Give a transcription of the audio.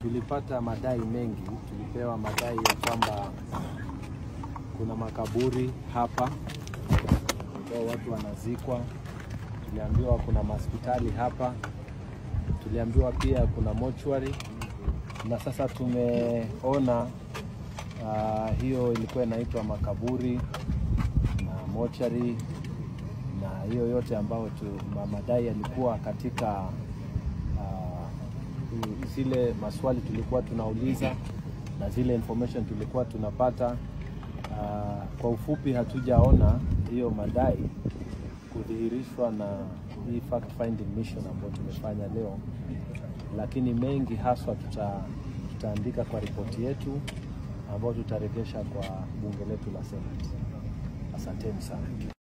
Tulipata madai mengi. Tulipewa madai ya kwamba kuna makaburi hapa ambao watu wanazikwa. Tuliambiwa kuna hospitali hapa. Tuliambiwa pia kuna mortuary. Na sasa tumeona hiyo ilikuwa inaitwa makaburi na mortuary, na hiyo yote ambao madai yalikuwa katika zile maswali tulikuwa tunauliza na zile information tulikuwa tunapata. Kwa ufupi, hatujaona hiyo madai kudhihirishwa na hii fact finding mission ambayo tumefanya leo, lakini mengi haswa tutaandika kwa ripoti yetu ambayo tutarejesha kwa bunge letu la Senate. Asanteni sana.